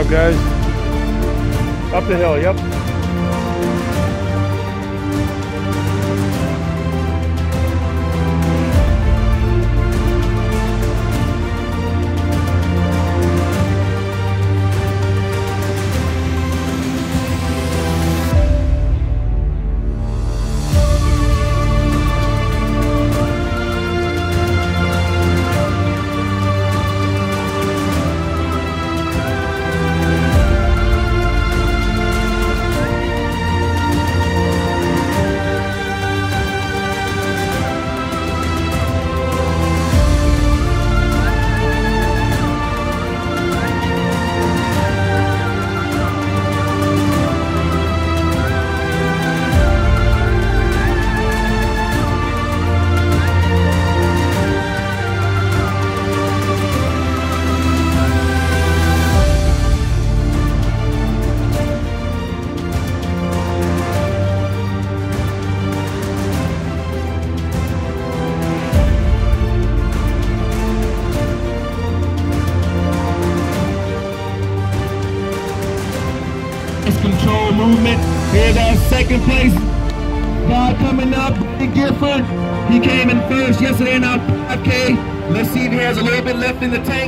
job, guys. Up the hill, yep. Control movement. Here's our second place guy coming up, Benjamin Gifford. He came in first yesterday in our 5K. Let's see if he has a little bit left in the tank.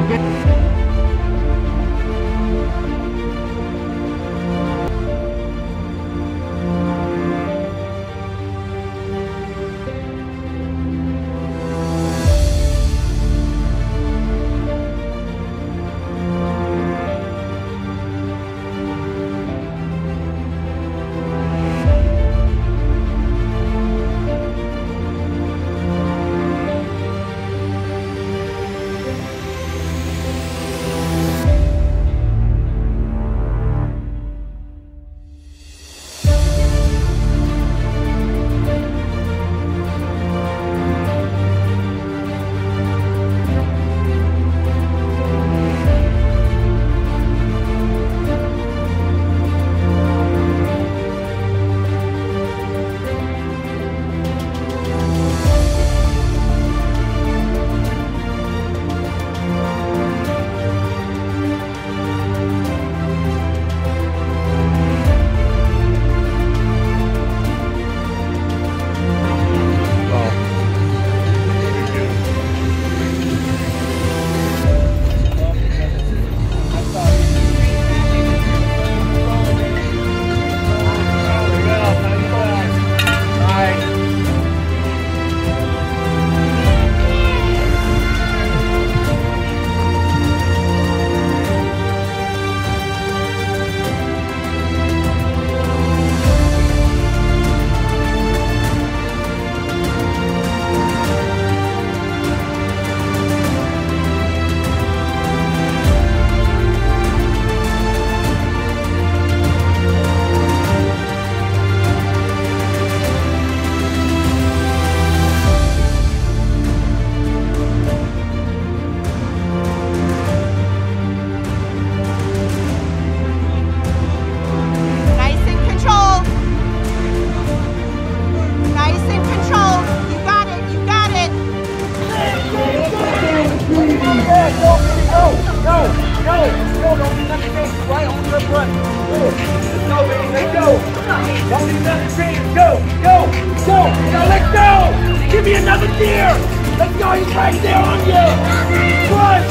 Don't need nothing change. Go, go, go. Now let's go. Give me another deer. Let's go. He's right there on you. Push.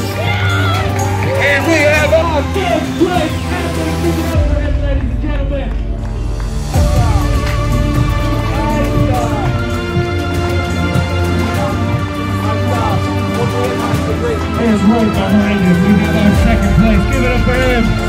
And we have our fifth place athlete, ladies and gentlemen. There's right behind him. We have our second place. Give it up for him.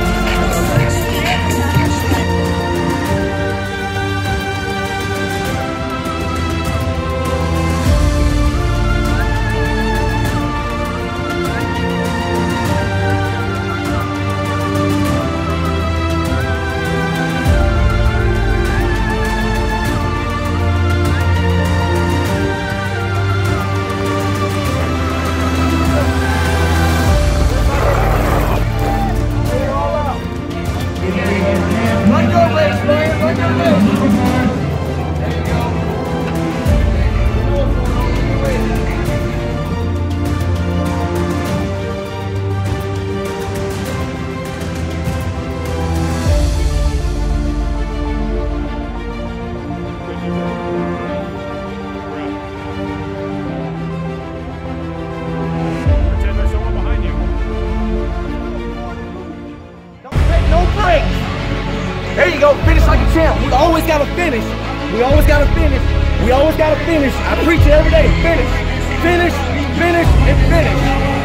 gotta finish. I preach it every day. Finish, finish, finish, and finish.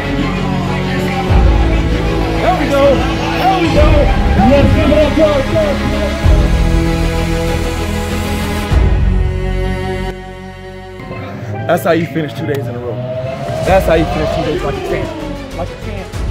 There we go. There we go. Let's give it up, go. That's how you finish 2 days in a row. That's how you finish 2 days like a champ. Like a champ.